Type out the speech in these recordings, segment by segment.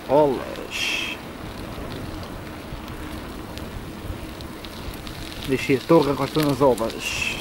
Bolas. Deixei a torre, agora estou nas obras.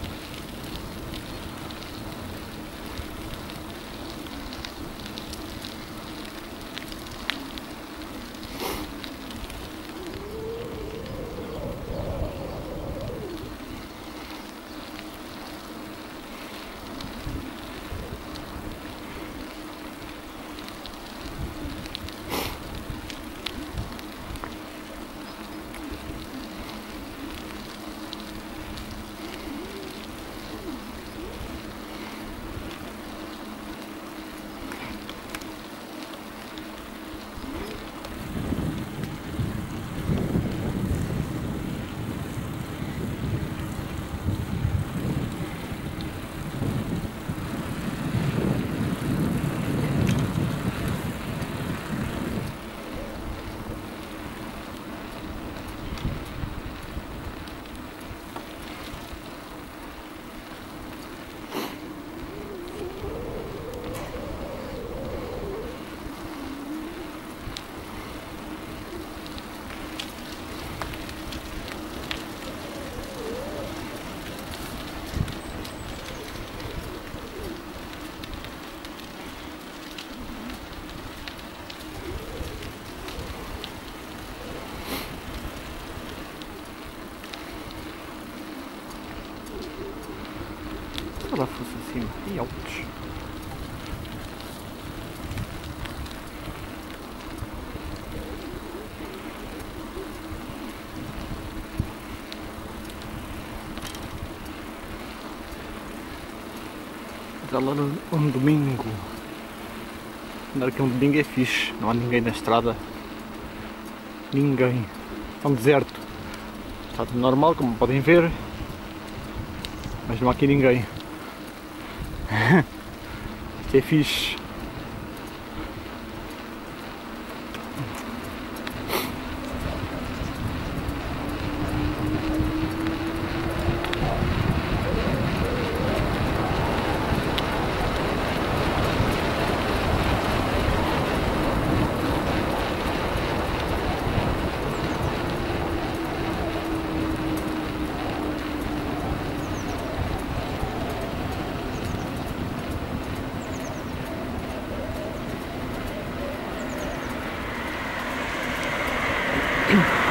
Se ela fosse assim e altos. Já lá um domingo. Andar aqui um domingo é fixe, não há ninguém na estrada. Ninguém. Está um deserto. Está tudo normal, como podem ver. Mas não há aqui ninguém. Isto é fixe. Sim.